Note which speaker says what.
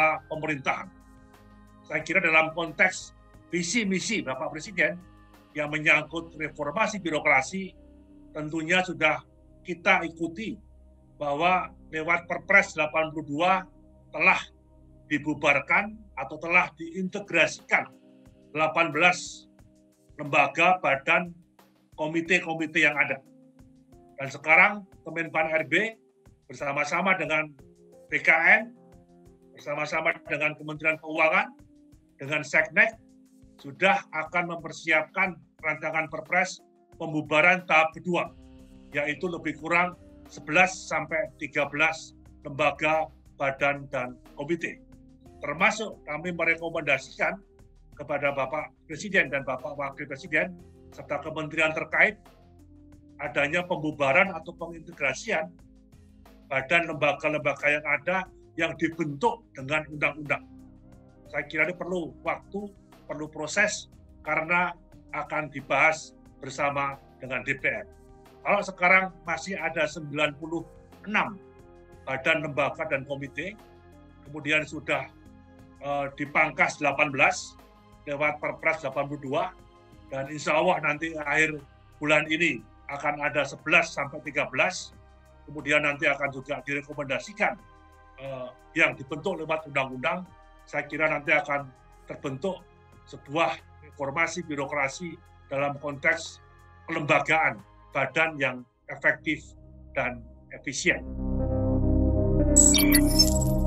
Speaker 1: lembaga pemerintahan. Saya kira dalam konteks visi misi Bapak Presiden yang menyangkut reformasi birokrasi, tentunya sudah kita ikuti bahwa lewat Perpres 82 telah dibubarkan atau telah diintegrasikan 18 lembaga, badan, komite-komite yang ada. Dan sekarang Kemenpan RB bersama-sama dengan BKN, bersama-sama dengan Kementerian Keuangan, dengan Seknek, sudah akan mempersiapkan rancangan Perpres pembubaran tahap kedua, yaitu lebih kurang 11-13 lembaga, badan, dan komite. Termasuk kami merekomendasikan kepada Bapak Presiden dan Bapak Wakil Presiden serta kementerian terkait adanya pembubaran atau pengintegrasian badan lembaga-lembaga yang ada yang dibentuk dengan undang-undang. Saya kira ini perlu waktu, perlu proses, karena akan dibahas bersama dengan DPR. Kalau sekarang masih ada 96 badan, lembaga, dan komite, kemudian sudah dipangkas 18 lewat Perpres 82, dan insya Allah nanti akhir bulan ini akan ada 11-13, kemudian nanti akan juga direkomendasikan yang dibentuk lewat undang-undang. Saya kira nanti akan terbentuk sebuah reformasi birokrasi dalam konteks kelembagaan badan yang efektif dan efisien.